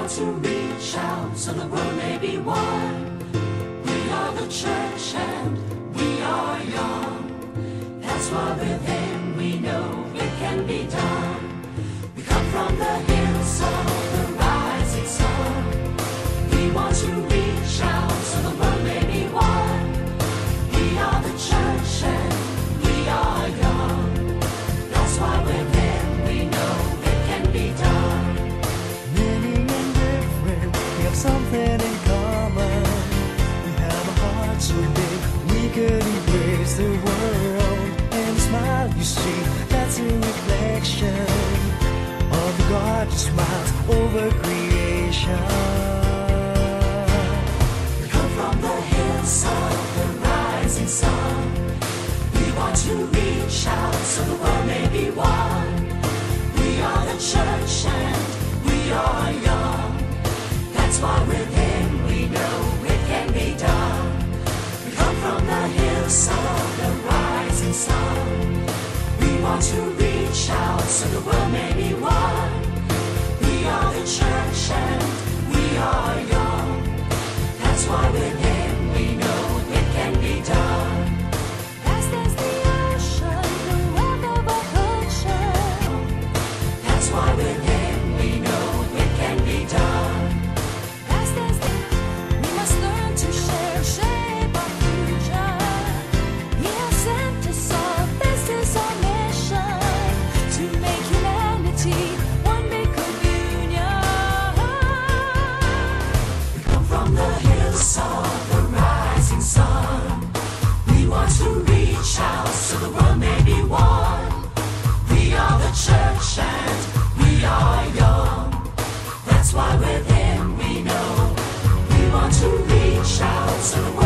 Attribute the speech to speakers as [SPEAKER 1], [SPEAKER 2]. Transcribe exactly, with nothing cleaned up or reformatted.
[SPEAKER 1] want to reach out so the world may be one. We are the church and we are young. That's why with Him we know it can be done. We come from the hills of the rising sun. We want to reach out so the world may be one. We are the church and we are young. That's why with Him we know it can be done.
[SPEAKER 2] Many and different, we have something in common. We have a heart so big, we could embrace the world. And the smile you see, that's a reflection of the God who smiles over creation.
[SPEAKER 1] We come from the hills of the rising sun. We want to reach out so the world may be one. We are the church and we are young. That's why with Him we know it can be done. We come from the hills of the rising sun. We want to reach out so the world may be one. We are the church and we are young. That's why with Him we know it can be done.
[SPEAKER 3] Vast as the ocean, the wealth of our culture.
[SPEAKER 1] That's why with Him we know it can be done.
[SPEAKER 3] Vast as the, we must learn to share, shape our future. He has sent us all, this is our mission, to make humanity one big communion.
[SPEAKER 1] We come from the hills of the rising sun. We want to reach out so the world may be one. We are the church and we are young. That's why with Him we know we want to reach out so the world